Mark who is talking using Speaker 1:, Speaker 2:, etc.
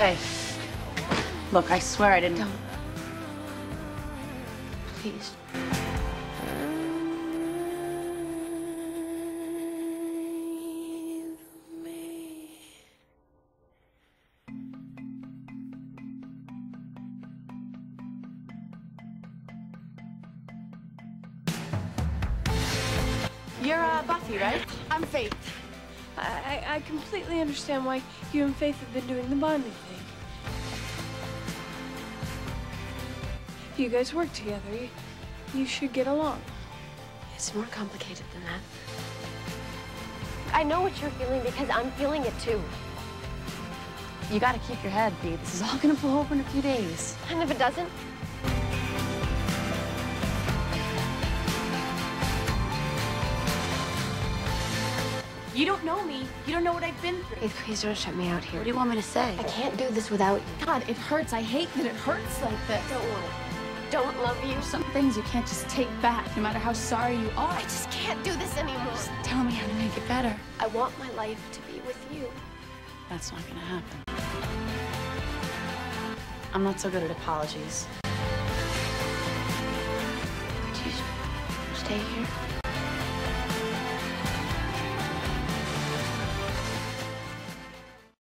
Speaker 1: Hey, look, I swear I didn't.
Speaker 2: Don't. Please.
Speaker 1: You're Buffy, right?
Speaker 2: I'm Faith. I completely understand why you and Faith have been doing the bonding thing. You guys work together. You should get along.
Speaker 3: It's more complicated than that. I know what you're feeling because I'm feeling it too.
Speaker 1: You gotta keep your head, Bea. This is all gonna blow over in a few days.
Speaker 3: And if it doesn't?
Speaker 1: You don't know me. You don't know what I've been through.
Speaker 3: Faith, please don't shut me out here.
Speaker 1: What do you want me to say?
Speaker 3: I can't do this without you.
Speaker 1: God, it hurts. I hate that it hurts like this.
Speaker 3: Don't want it. Don't love you.
Speaker 1: Some things you can't just take back, no matter how sorry you are.
Speaker 3: I just can't do this anymore.
Speaker 1: Just tell me how to make it better.
Speaker 3: I want my life to be with you.
Speaker 1: That's not gonna happen. I'm not so good at apologies.
Speaker 3: Would you stay here?